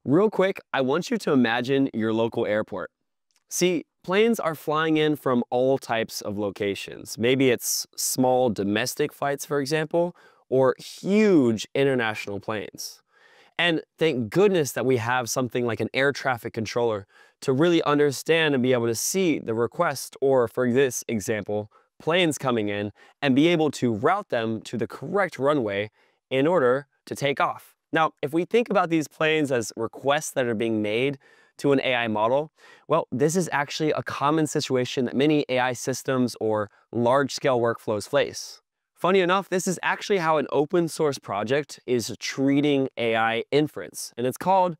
Real quick, I want you to imagine your local airport. See, planes are flying in from all types of locations. Maybe it's small domestic flights, for example, or huge international planes. And thank goodness that we have something like an air traffic controller to really understand and be able to see the request, or for this example, planes coming in, and be able to route them to the correct runway in order to take off. Now, if we think about these planes as requests that are being made to an AI model, well, this is actually a common situation that many AI systems or large-scale workflows face. Funny enough, this is actually how an open source project is treating AI inference, and it's called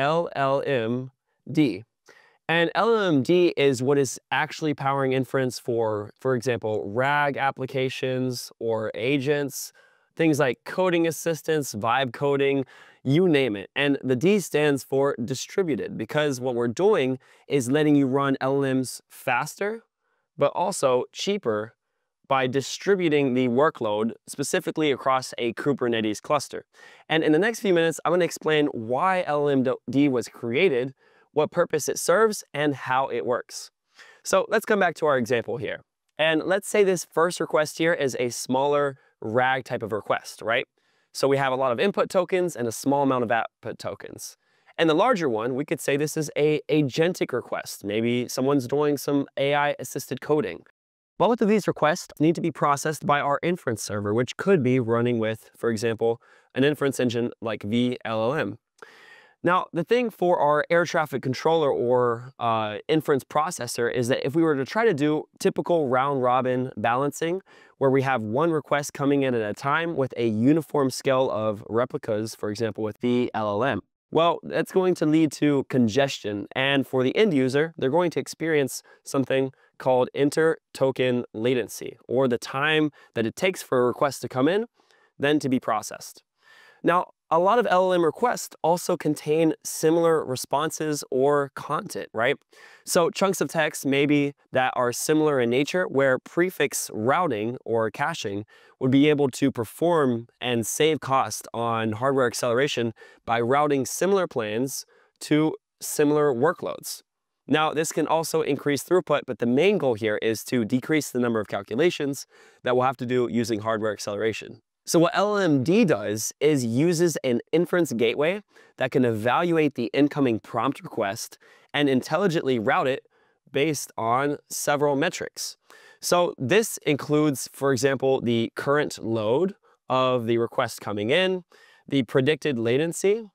LLM D. And LLM D is what is actually powering inference for example, RAG applications or agents, things like coding assistance, vibe coding, you name it. And the D stands for distributed, because what we're doing is letting you run LLMs faster, but also cheaper by distributing the workload specifically across a Kubernetes cluster. And in the next few minutes, I'm going to explain why LLM D was created, what purpose it serves, and how it works. So let's come back to our example here. And let's say this first request here is a smaller RAG type of request, right? So we have a lot of input tokens and a small amount of output tokens. And the larger one, we could say this is an agentic request. Maybe someone's doing some AI-assisted coding. Both of these requests need to be processed by our inference server, which could be running with, for example, an inference engine like vLLM. Now, the thing for our air traffic controller or inference processor is that if we were to try to do typical round-robin balancing, where we have one request coming in at a time with a uniform scale of replicas, for example, with vLLM, well, that's going to lead to congestion. And for the end user, they're going to experience something called inter-token latency, or the time that it takes for a request to come in, then to be processed. Now, a lot of LLM requests also contain similar responses or content, right? So chunks of text maybe that are similar in nature, where prefix routing or caching would be able to perform and save cost on hardware acceleration by routing similar plans to similar workloads. Now, this can also increase throughput, but the main goal here is to decrease the number of calculations that we'll have to do using hardware acceleration. So what LLM D does is uses an inference gateway that can evaluate the incoming prompt request and intelligently route it based on several metrics. So this includes, for example, the current load of the request coming in, the predicted latency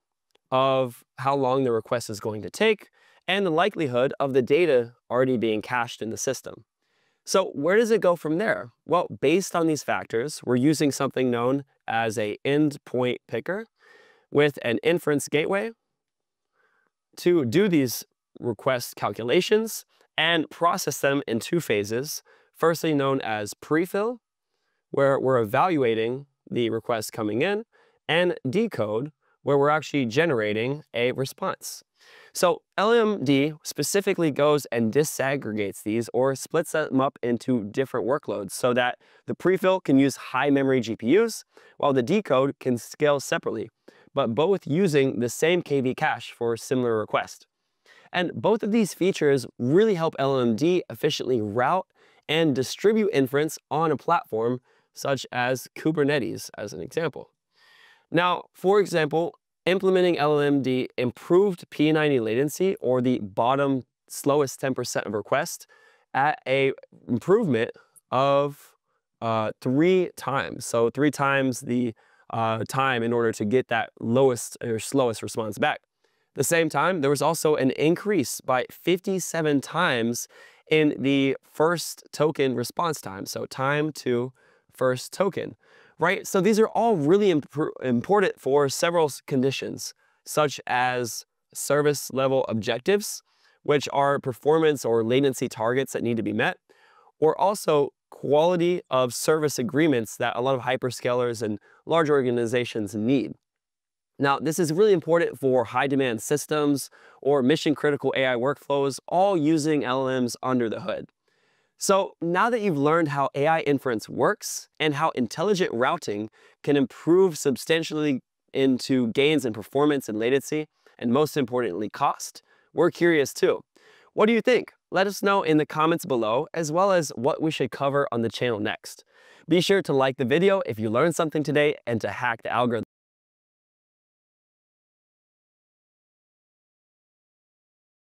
of how long the request is going to take, and the likelihood of the data already being cached in the system. So where does it go from there? Well, based on these factors, we're using something known as an endpoint picker with an inference gateway to do these request calculations and process them in two phases. Firstly, known as prefill, where we're evaluating the request coming in, and decode, where we're actually generating a response. So LLM D specifically goes and disaggregates these or splits them up into different workloads so that the prefill can use high memory GPUs while the decode can scale separately, but both using the same KV cache for similar requests. And both of these features really help LLM D efficiently route and distribute inference on a platform such as Kubernetes, as an example. Now, for example, implementing LLM D improved P90 latency, or the bottom slowest 10% of requests, at a improvement of 3 times. So 3 times the time in order to get that lowest or slowest response back. At the same time, there was also an increase by 57 times in the first token response time. So time to first token. Right? So these are all really important for several conditions, such as service level objectives, which are performance or latency targets that need to be met, or also quality of service agreements that a lot of hyperscalers and large organizations need. Now, this is really important for high demand systems or mission critical AI workflows, all using LLMs under the hood. So now that you've learned how AI inference works and how intelligent routing can improve substantially into gains in performance and latency, and most importantly, cost? We're curious too. What do you think? Let us know in the comments below, as well as what we should cover on the channel next. Be sure to like the video if you learned something today and to hack the algorithm.